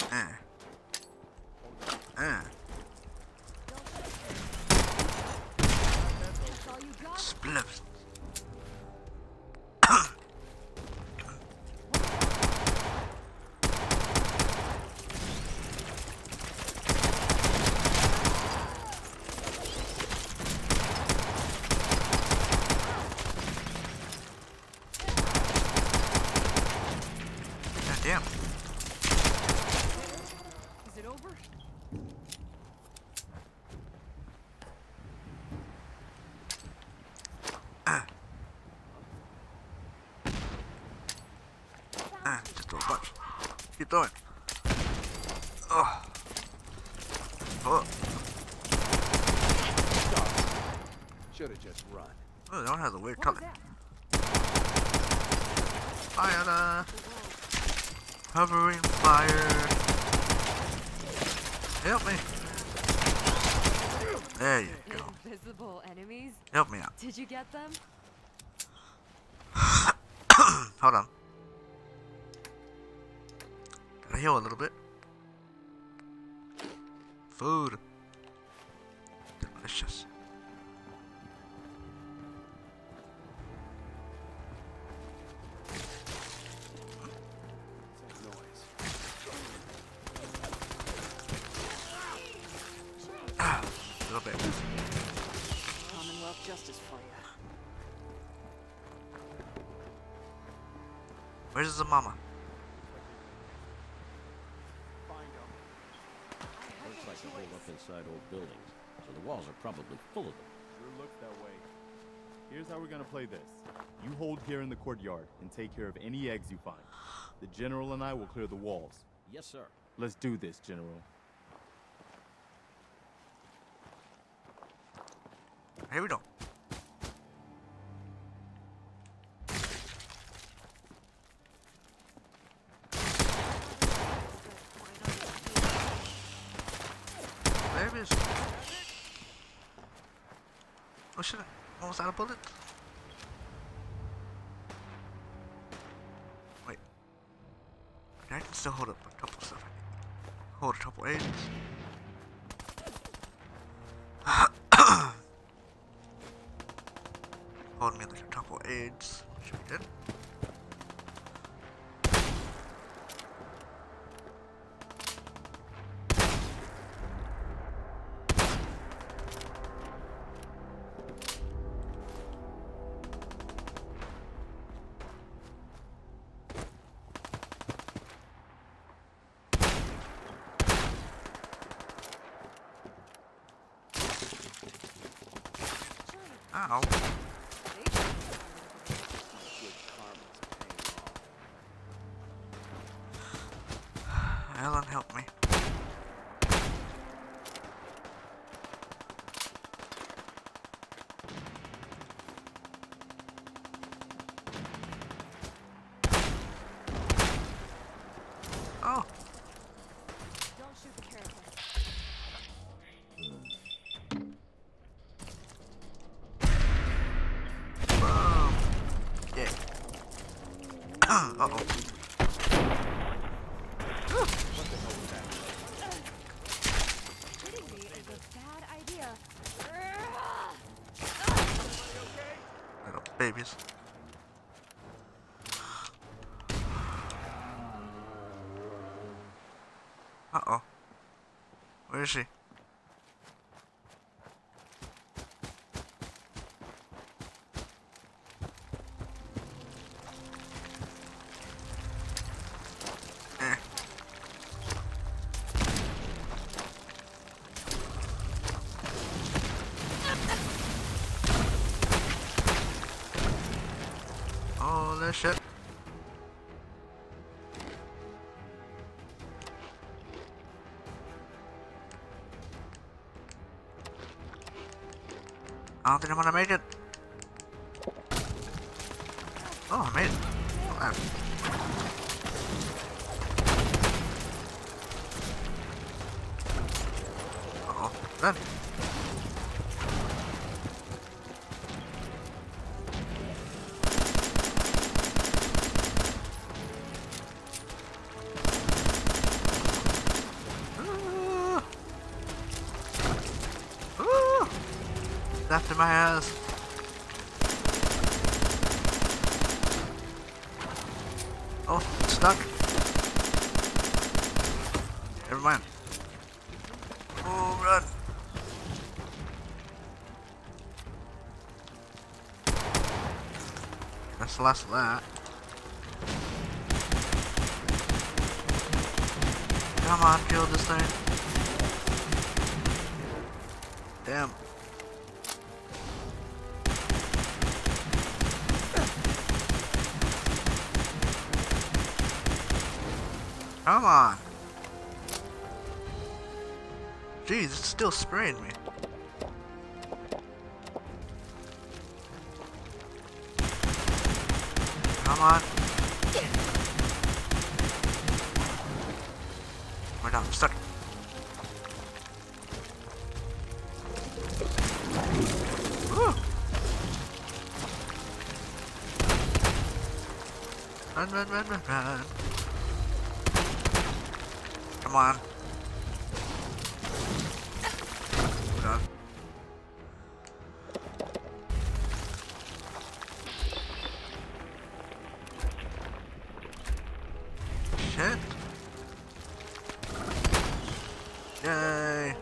Split. Damn. Is it over? Just throw a bunch. Keep throwing. Oh. Oh. Should have just run. Oh, that one has a weird What was color. that? Fire. Hovering fire. Help me. There you go. Invisible enemies? Help me out. Did you get them? Hold on. Gotta heal a little bit. Food. Delicious. That noise. Little bit. Commonwealth justice for you. Where's the mama? Find them. Looks like they hold up inside old buildings, so the walls are probably full of them. Sure looks that way. Here's how we're gonna play this. You hold here in the courtyard and take care of any eggs you find. The General and I will clear the walls. Yes, sir. Let's do this, General. Here we go. Babies. Oh shit, almost out of bullets. Wait. I can still hold up a couple stuff. Hold a couple aids. Hold me like a couple aids. Should be good. Ow. Good karma's paying off. Ellen, help me. Oh. Don't shoot careful. Boom. Yeah. Uh-oh. Hitting me is a bad idea. Little babies. Uh-oh. Where is she? Eh. Holy shit. I don't think I'm gonna make it. Oh, I made it. Oh, wow. Uh-oh. Run. in my ass. Oh, stuck. Never mind. Oh, run. That's the last of that. Come on, kill this thing. Damn. Come on. Jeez, it's still spraying me. Come on. We're down. I'm stuck. Woo. Run, run, run, run, run. Come on. Done. Shit. Yay.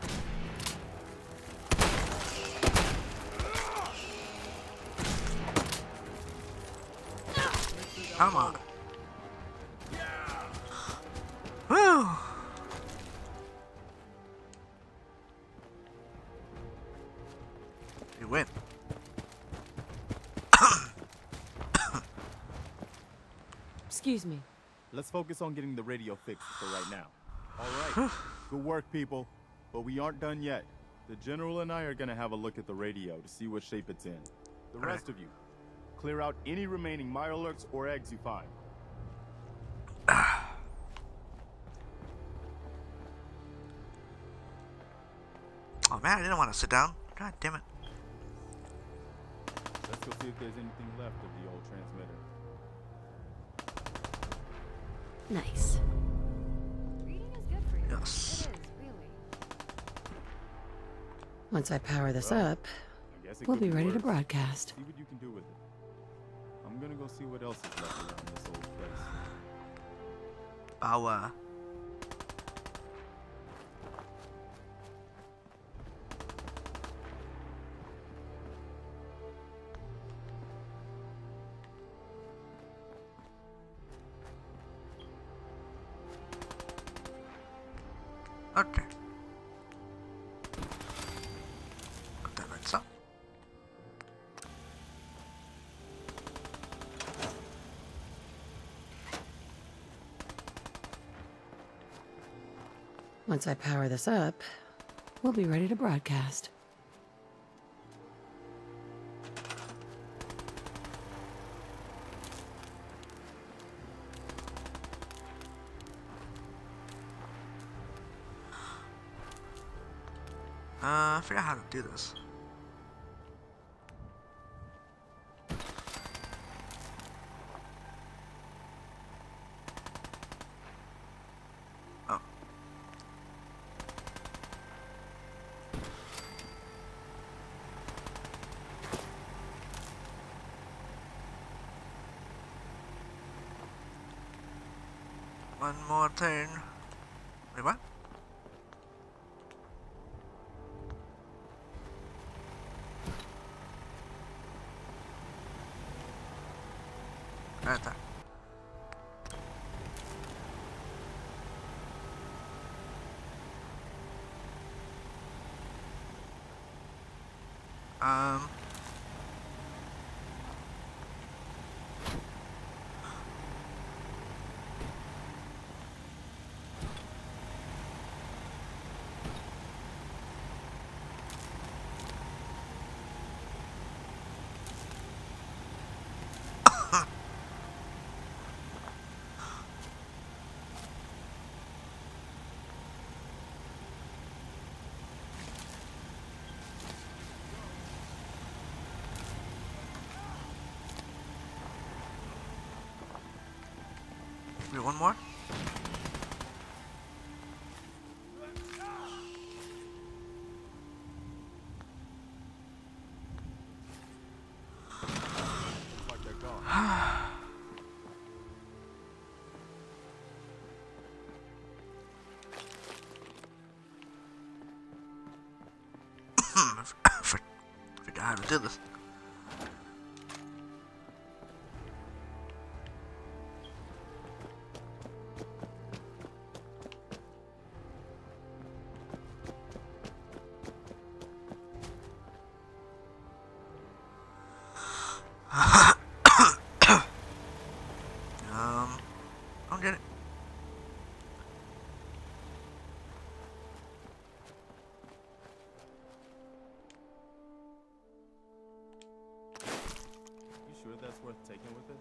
Come on. Woo. You win. Excuse me. Let's focus on getting the radio fixed for right now. All right. Good work, people. But we aren't done yet. The General and I are gonna have a look at the radio to see what shape it's in. The rest of you, clear out any remaining Mirelurks or eggs you find. Oh man, I didn't want to sit down. God damn it. Let's go see if there's anything left of the old transmitter. Nice. Reading is good for you. Yes. It is, really. Once I power this Well, up, I guess it we'll could be ready to worse. broadcast. See what you can do with it. I'm gonna go see what else is left around this old place. I'll, okay. Put that right up. Once I power this up, we'll be ready to broadcast. I forgot how to do this. Oh. One more turn. Wait, what? Right there. Wait, one more? how to do this. I don't get it. You sure that's worth taking with us?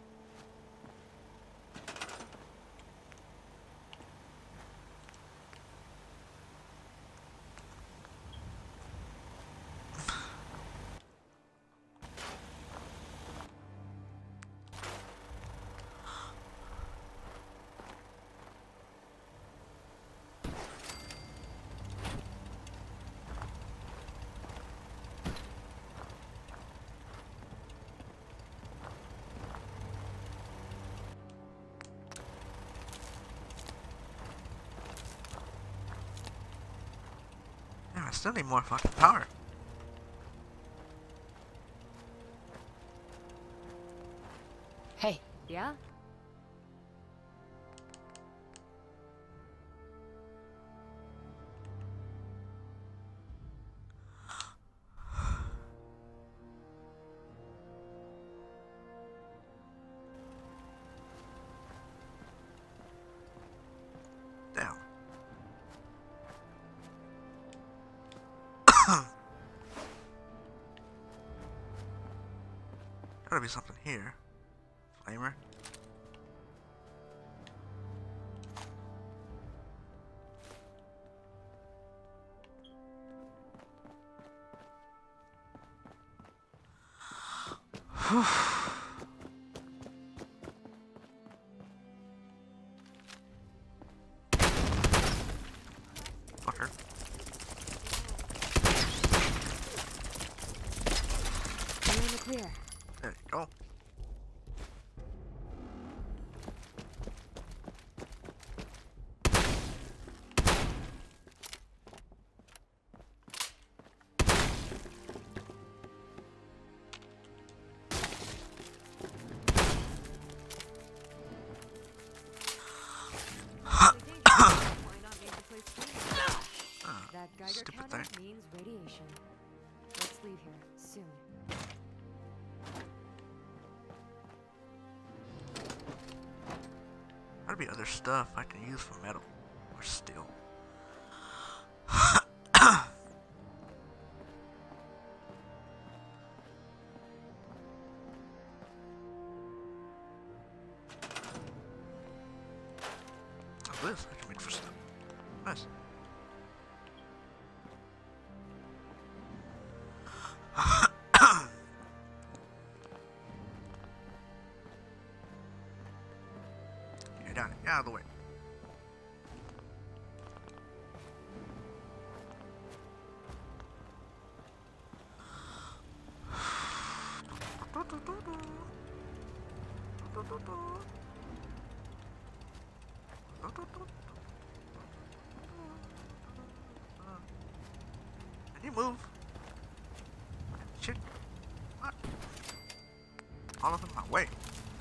Damn, I still need more fucking power. Hey, Yeah? Damn. Gotta be something here. Flamer. Fucker. You're in the clear. There you go. Why not make the place clean? That Geiger Stupid counter thing. means radiation. Let's leave here soon. Gotta be other stuff I can use for metal or steel. Oh, this I can make for stuff. Nice. Get down, get out of the way. Can you move? Shit. What? All up in my way.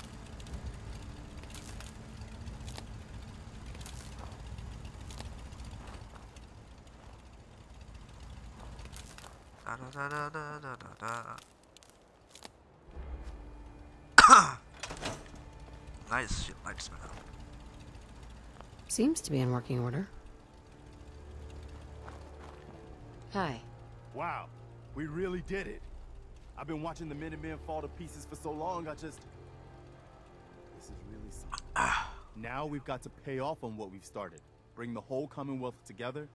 Da da da da da da da. Nice shit, like smell. seems to be in working order. Hi. Wow, we really did it. I've been watching the Minutemen fall to pieces for so long, this is really something. Now we've got to pay off on what we've started. Bring the whole Commonwealth together